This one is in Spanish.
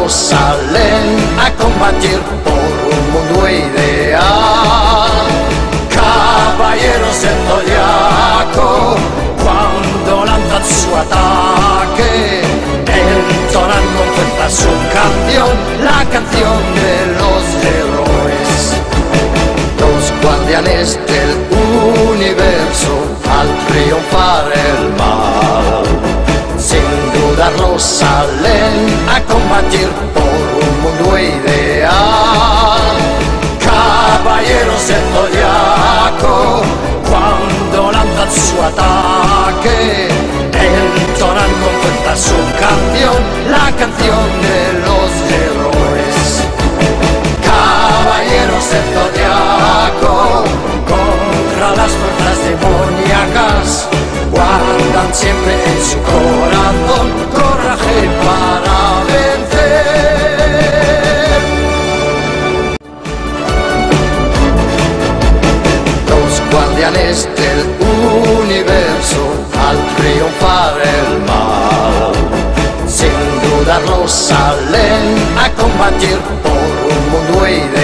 dudarlo salen a combatir por un mundo ideal. Caballeros del Zodiaco, cuando lanzan su ataque, entonan con fuerza su canción, la canción de los héroes. Los guardianes del universo al triunfar el mal, sin dudarlo salen a combatir por un mundo ideal. Caballeros del Zodiaco, cuando lanzan su ataque, entonan con fuerza su canción, la canción de los héroes. Caballeros del Zodiaco, contra las fuerzas demoníacas, guardan siempre en su corazón coraje para vencer. Los guardianes del universo al triunfar el mal, sin dudarlo salen a combatir por un mundo ideal.